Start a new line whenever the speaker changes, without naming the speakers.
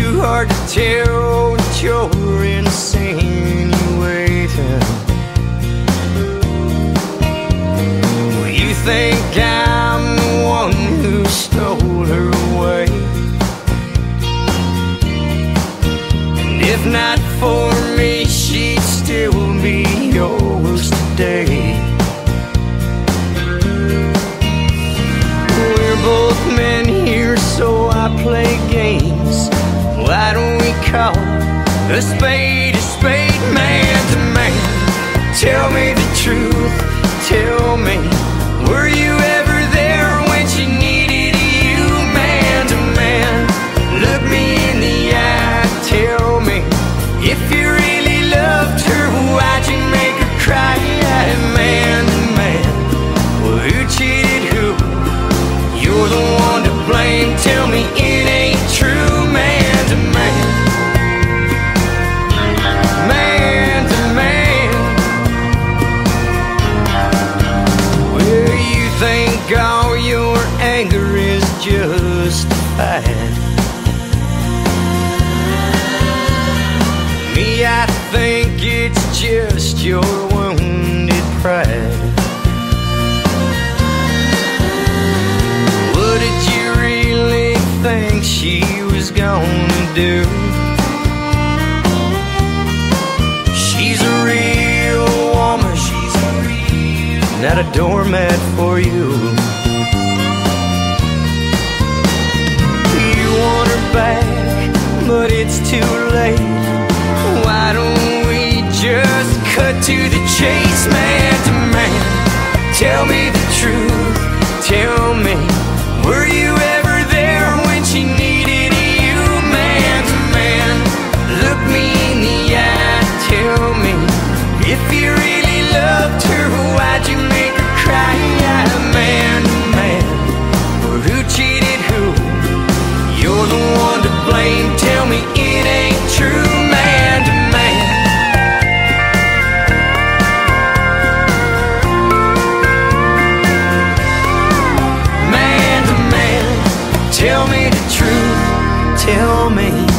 too hard to tell that you're insinuating. Well, you think I'm the one who stole her away, and if not for me, she'd still be yours today. We're both men here, so I play games. Why don't we call a spade, man to man? Tell me the truth, tell me, were you ever there when she needed you? Man to man, look me in the eye, tell me, if you really loved her, why'd you make her cry? Man to man, well, who cheated who? You're the one to blame, tell me it ain't true. Man to man, man to man. Well, you think all your anger is justified. Me, I think it's just your wounded pride. What did you really think she was gonna do? She's a real woman, not a doormat for you. You want her back, but it's too late. Why don't we just cut to the chase? Man to man, tell me the truth, tell me, were you ever there when she needed you? Man to man, look me in the eye, tell me, if you really loved her, why'd you make her cry? Man to man, well, who cheated who? You're the one to blame, tell me it ain't true. Man to man, man to man, tell me the truth, tell me,